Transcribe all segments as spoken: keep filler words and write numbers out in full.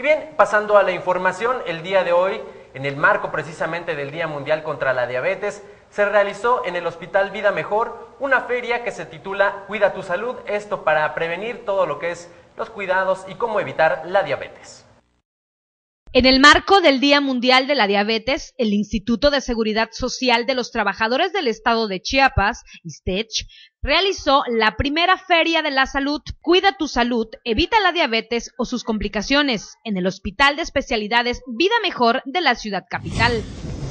Y bien, pasando a la información, el día de hoy, en el marco precisamente del Día Mundial contra la Diabetes, se realizó en el Hospital Vida Mejor una feria que se titula Cuida tu Salud, esto para prevenir todo lo que es los cuidados y cómo evitar la diabetes. En el marco del Día Mundial de la Diabetes, el Instituto de Seguridad Social de los Trabajadores del Estado de Chiapas, ISTECH, realizó la primera Feria de la Salud, Cuida tu Salud, Evita la Diabetes o sus complicaciones, en el Hospital de Especialidades Vida Mejor de la ciudad capital.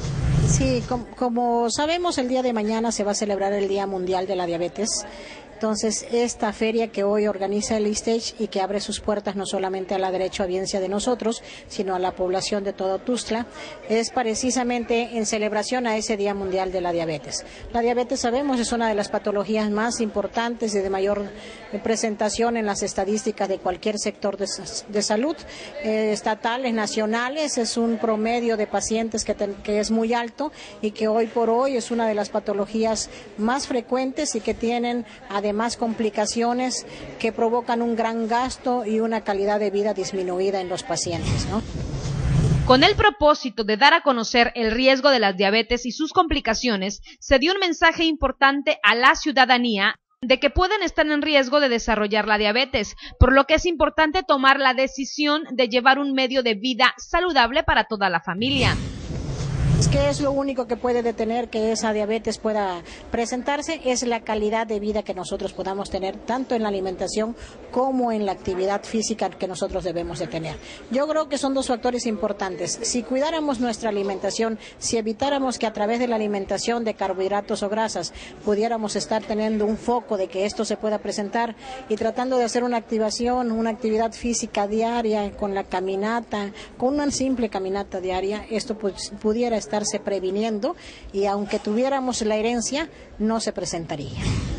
Sí, com como sabemos, el día de mañana se va a celebrar el Día Mundial de la Diabetes. Entonces, esta feria que hoy organiza el ISTECH y que abre sus puertas no solamente a la derecho audiencia de nosotros, sino a la población de todo Tuxtla, es precisamente en celebración a ese Día Mundial de la Diabetes. La diabetes, sabemos, es una de las patologías más importantes y de mayor presentación en las estadísticas de cualquier sector de, de salud, eh, estatales, nacionales. Es un promedio de pacientes que, ten, que es muy alto y que hoy por hoy es una de las patologías más frecuentes y que tienen, además, más complicaciones que provocan un gran gasto y una calidad de vida disminuida en los pacientes, ¿no? Con el propósito de dar a conocer el riesgo de la diabetes y sus complicaciones, se dio un mensaje importante a la ciudadanía de que pueden estar en riesgo de desarrollar la diabetes, por lo que es importante tomar la decisión de llevar un medio de vida saludable para toda la familia. ¿Qué es lo único que puede detener que esa diabetes pueda presentarse? Es la calidad de vida que nosotros podamos tener, tanto en la alimentación como en la actividad física que nosotros debemos de tener. Yo creo que son dos factores importantes. Si cuidáramos nuestra alimentación, si evitáramos que a través de la alimentación de carbohidratos o grasas pudiéramos estar teniendo un foco de que esto se pueda presentar y tratando de hacer una activación, una actividad física diaria con la caminata, con una simple caminata diaria, esto pues, pudiera estar estarse previniendo y aunque tuviéramos la herencia, no se presentaría.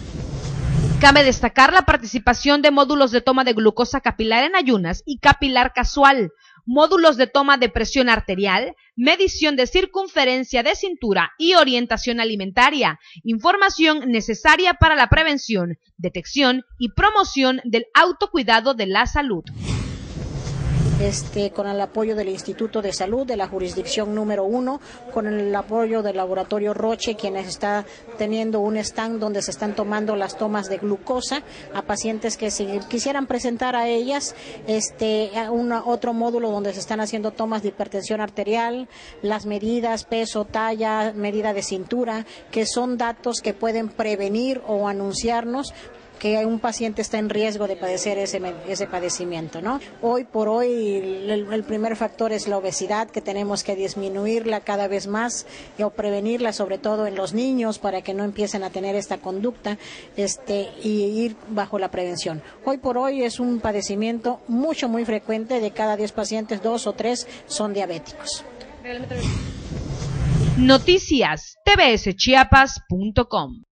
Cabe destacar la participación de módulos de toma de glucosa capilar en ayunas y capilar casual, módulos de toma de presión arterial, medición de circunferencia de cintura y orientación alimentaria, información necesaria para la prevención, detección y promoción del autocuidado de la salud. Este, con el apoyo del Instituto de Salud de la jurisdicción número uno, con el apoyo del laboratorio Roche, quienes está teniendo un stand donde se están tomando las tomas de glucosa a pacientes que si quisieran presentar a ellas, este, a una, otro módulo donde se están haciendo tomas de hipertensión arterial, las medidas, peso, talla, medida de cintura, que son datos que pueden prevenir o anunciarnos que un paciente está en riesgo de padecer ese, ese padecimiento, ¿no? Hoy por hoy el, el primer factor es la obesidad, que tenemos que disminuirla cada vez más o prevenirla, sobre todo en los niños, para que no empiecen a tener esta conducta este, y ir bajo la prevención. Hoy por hoy es un padecimiento mucho, muy frecuente. De cada diez pacientes, dos o tres son diabéticos. Noticias T V S Chiapas punto com